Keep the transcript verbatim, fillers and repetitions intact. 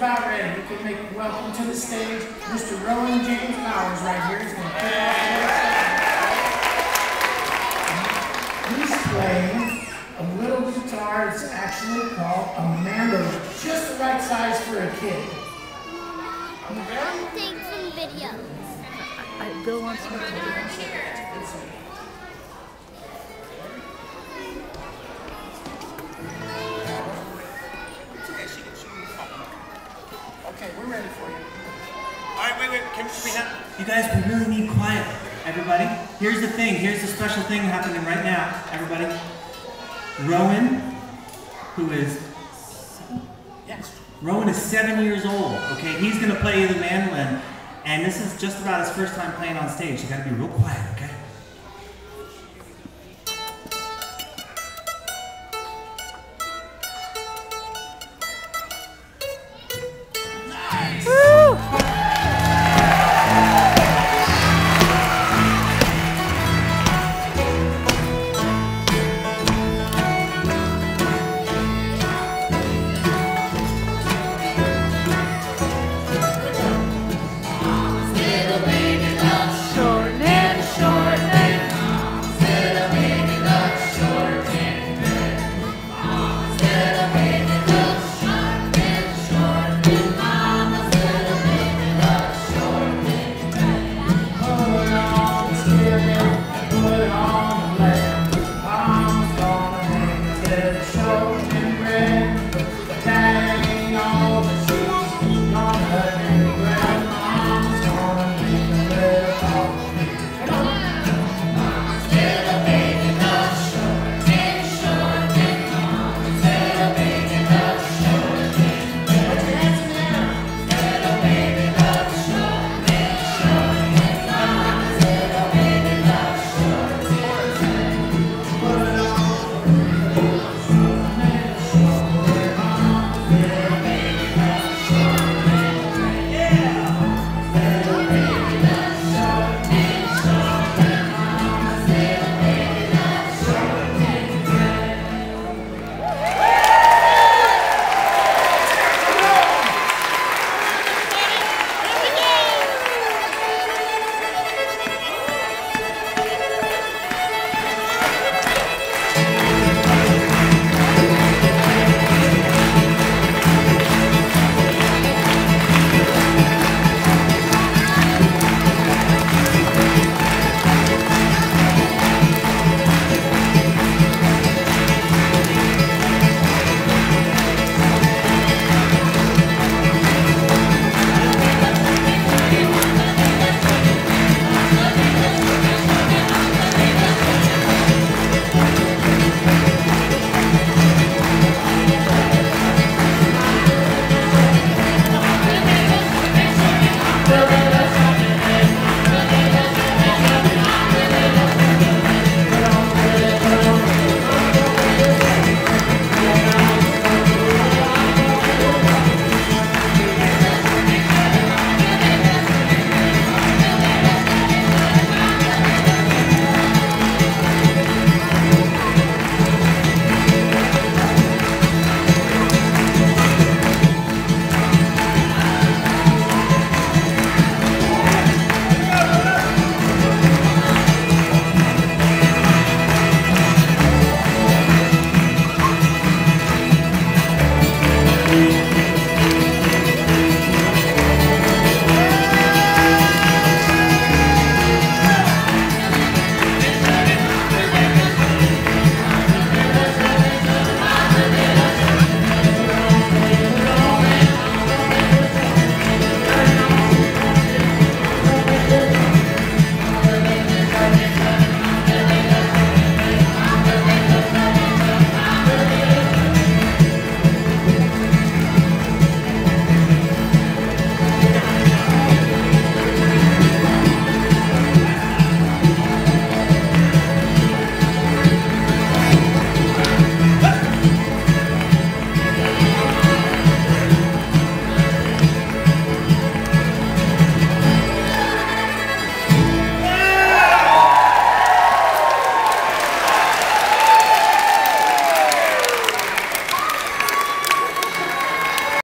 about ready. We can make welcome to the stage Mister Rowan James Powers right here. He's going to kick off the He's playing a little guitar. It's actually called a mandolin. Just the right size for a kid. Take some videos. I, Bill wants me to. Okay, we're ready for you. All right, wait, wait. Can we have? You guys, we really need quiet, everybody. Here's the thing. Here's the special thing happening right now, everybody. Rowan, who is Yes. Rowan is seven years old. Okay, he's gonna play the mandolin, and this is just about his first time playing on stage. You gotta be real quiet, okay?